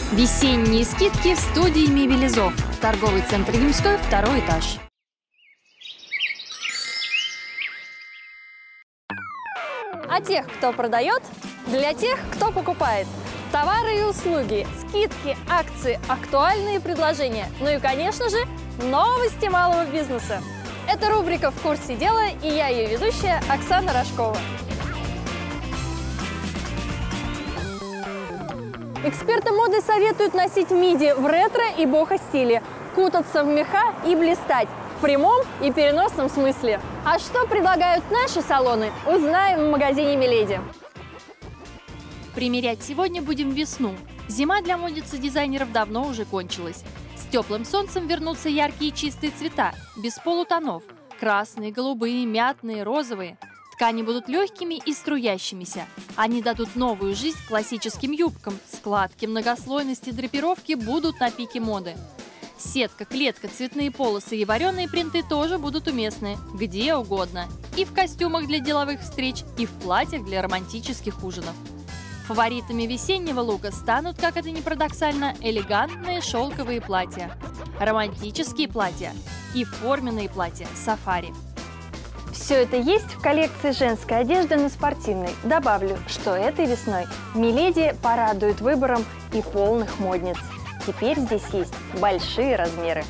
Весенние скидки в студии «Мебелизов». Торговый центр «Ямской», 2-й этаж. А тех, кто продает, для тех, кто покупает. Товары и услуги, скидки, акции, актуальные предложения. Ну и, конечно же, новости малого бизнеса. Это рубрика «В курсе дела» и я ее ведущая Оксана Рожкова. Эксперты моды советуют носить миди в ретро и бохо-стиле, кутаться в меха и блистать в прямом и переносном смысле. А что предлагают наши салоны, узнаем в магазине Миледи. Примерять сегодня будем весну. Зима для модниц и дизайнеров давно уже кончилась. С теплым солнцем вернутся яркие чистые цвета, без полутонов. Красные, голубые, мятные, розовые. Ткани будут легкими и струящимися. Они дадут новую жизнь классическим юбкам. Складки, многослойности, драпировки будут на пике моды. Сетка, клетка, цветные полосы и вареные принты тоже будут уместны где угодно. И в костюмах для деловых встреч, и в платьях для романтических ужинов. Фаворитами весеннего лука станут, как это ни парадоксально, элегантные шелковые платья, романтические платья и форменные платья сафари. Все это есть в коллекции женской одежды на спортивной. Добавлю, что этой весной Миледи порадует выбором и полных модниц. Теперь здесь есть большие размеры.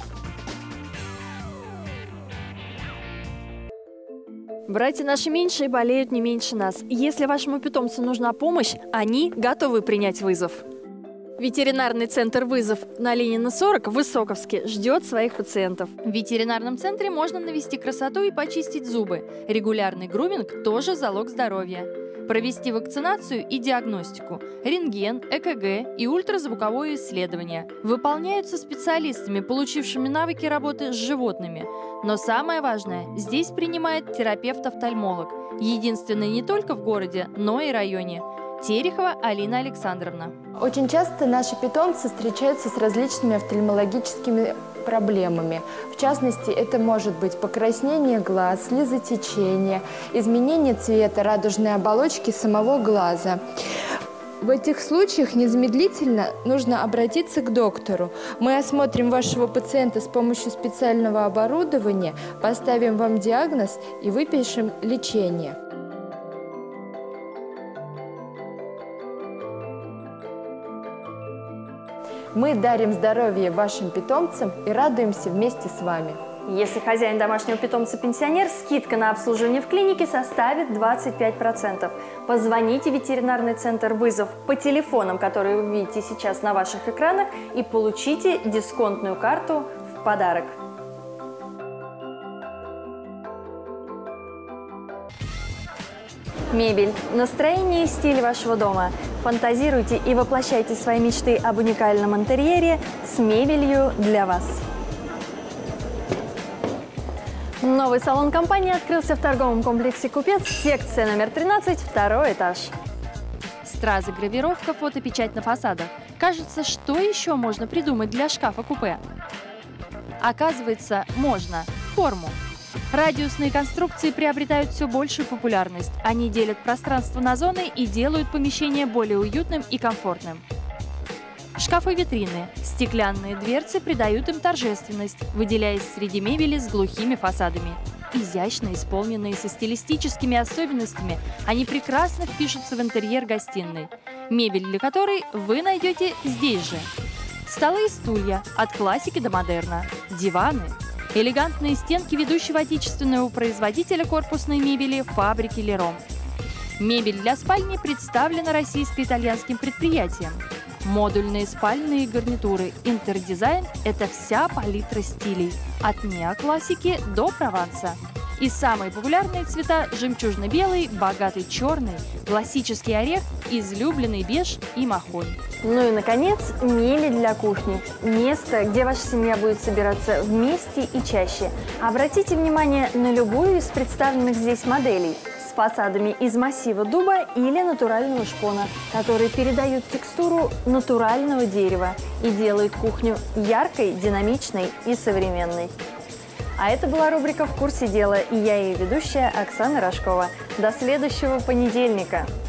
Братья наши меньшие болеют не меньше нас. Если вашему питомцу нужна помощь, они готовы принять вызов. Ветеринарный центр «Вызов» на Ленина 40 в Высоковске ждет своих пациентов. В ветеринарном центре можно навести красоту и почистить зубы. Регулярный груминг тоже залог здоровья. Провести вакцинацию и диагностику, рентген, ЭКГ и ультразвуковое исследование. Выполняются специалистами, получившими навыки работы с животными. Но самое важное, здесь принимает терапевт-офтальмолог. Единственный не только в городе, но и районе. Терехова Алина Александровна. Очень часто наши питомцы встречаются с различными офтальмологическими проблемами. В частности, это может быть покраснение глаз, слезотечение, изменение цвета радужной оболочки самого глаза. В этих случаях незамедлительно нужно обратиться к доктору. Мы осмотрим вашего пациента с помощью специального оборудования, поставим вам диагноз и выпишем лечение. Мы дарим здоровье вашим питомцам и радуемся вместе с вами. Если хозяин домашнего питомца пенсионер, скидка на обслуживание в клинике составит 25%. Позвоните в ветеринарный центр «Вызов» по телефонам, которые вы видите сейчас на ваших экранах, и получите дисконтную карту в подарок. Мебель, настроение и стиль вашего дома. Фантазируйте и воплощайте свои мечты об уникальном интерьере с мебелью для вас. Новый салон компании открылся в торговом комплексе «Купец», секция номер 13, 2-й этаж. Стразы, гравировка, фотопечать на фасадах. Кажется, что еще можно придумать для шкафа-купе? Оказывается, можно. Форму. Радиусные конструкции приобретают все большую популярность. Они делят пространство на зоны и делают помещение более уютным и комфортным. Шкафы-витрины. Стеклянные дверцы придают им торжественность, выделяясь среди мебели с глухими фасадами. Изящно исполненные со стилистическими особенностями, они прекрасно впишутся в интерьер гостиной, мебель для которой вы найдете здесь же. Столы и стулья от классики до модерна, диваны, элегантные стенки ведущего отечественного производителя корпусной мебели фабрики Лером. Мебель для спальни представлена российско-итальянским предприятием. Модульные спальные гарнитуры, интердизайн – это вся палитра стилей, от неоклассики до прованса. И самые популярные цвета – жемчужно-белый, богатый черный, классический орех, излюбленный беж и махонь. Ну и, наконец, мебель для кухни. Место, где ваша семья будет собираться вместе и чаще. Обратите внимание на любую из представленных здесь моделей с фасадами из массива дуба или натурального шпона, которые передают текстуру натурального дерева и делают кухню яркой, динамичной и современной. А это была рубрика «В курсе дела», и я ее ведущая Оксана Рожкова. До следующего понедельника!